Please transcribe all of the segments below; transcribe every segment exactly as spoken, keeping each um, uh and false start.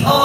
o.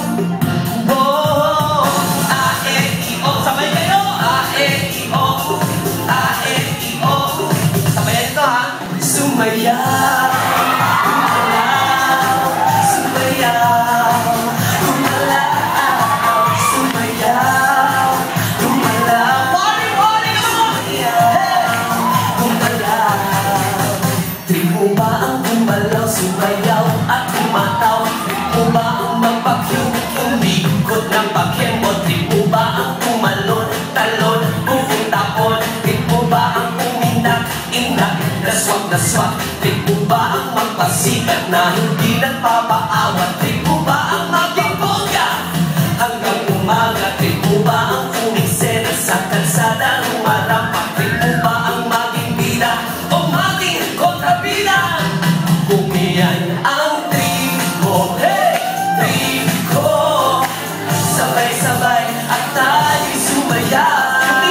Oh, A, E, I, O. Sabay kayo. A, E, I, O. A, E, I, O. Sabayan ito ha. Sumayaw. Gumalaw. Sumayaw. Gumalaw. Sumayaw. Gumalaw. Morning, morning, sumayaw. Gumalaw. Tribo ba ang gumalaw, sumayaw at kumataw? Tribo ba ang magpakyong, umikot ng pakyemot? Tribo ba ang tumalon, talon, buong tapon? Tribo ba ang uminak, inak, naswak, naswak? Tribo ba ang magpasikat na hindi nagpapaawat? Tribo ba ang maging bongga hanggang umaga? Tribo ba ang umiksena sa kalsada umarampak? Tribo ba ang maging bida o maging kontrabida? Kung iyan ang tribo, hey! Tribo, sabay-sabay at tayo'y sumayaw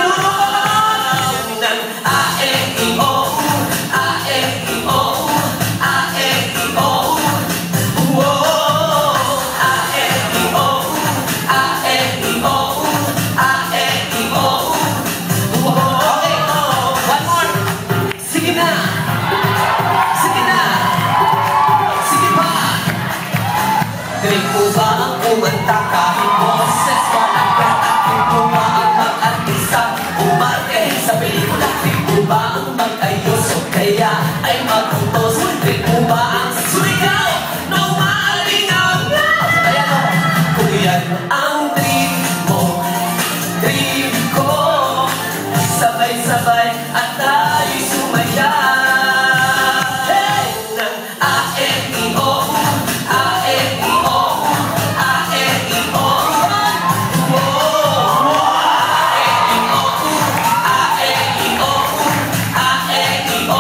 ng A, E, I, O. A, E, I, O. A, E, I, O. Whoa! A, E, I, O. A, E, I, O. A, E, I, O. Okay, one more. Sige na. Sige na. Sige pa. Tribo ba ang kumanta kahit boses walang kwenta? Tribo ba ang mag-artista umarte sa pelikula? Tribo ba ang mag-ayos o kaya ay mag-utos? Tribo ba ang sumigaw na umaalingaw-ngaw? Kaya no, kung yan ang tribo, tribo, sabay-sabay at tayo'y sumayaw. Hey! Ng A, E, I, O. A, E, I, O. A, E, I, O. Whoa! A, E, I, O. A, E, I, O. A, E, I, O.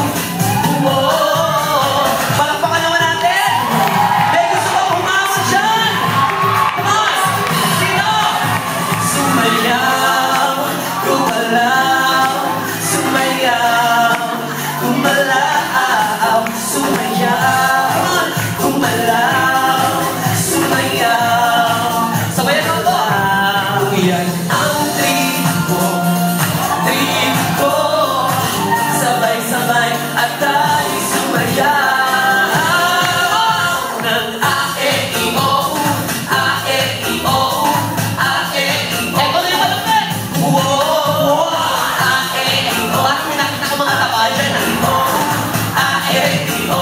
Whoa! Palakpakan naman natin! May gusto bang humamon dyan? Come on! Sino? Sumayaw, gumalaw, sumayaw, gumalaw, sumayaw, gumalaw, sumayaw. Sabayan mo ito. Kung yan ang tribo, tribo, sabay-sabay at tayo'y sumayaw ng A, E, I, O. A, E, I, O. A, E, I, O. Eto na yung malupit. Wow! A, E, I, O. Parang may nakita ko mga taba dyan. A, E, I, O.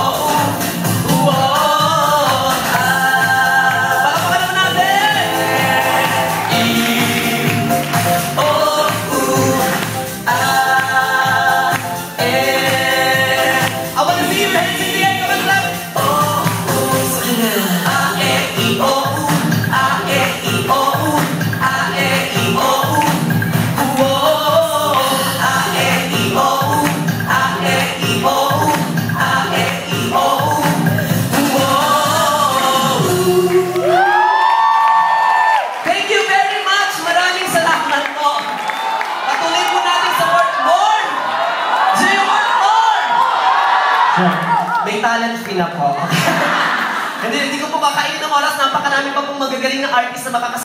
Wow! Ah! Palakpakan naman natin! I, O, U, A, E. I wanna see your hands in the air. Come on, clap! O, U, A, E, I, O. A, E, I, O. A, E, I, O. Whoa! A, E, I, O. A, E, I, O. A, E, I, O. Whoa! Thank you very much! Maraming salamat po! Patuloy po natin sa work more! Do you want more? May talent fee na po. Hindi, hindi ko po kakainin ng oras. Napakarami pa pong magagaling na artist na makakasama.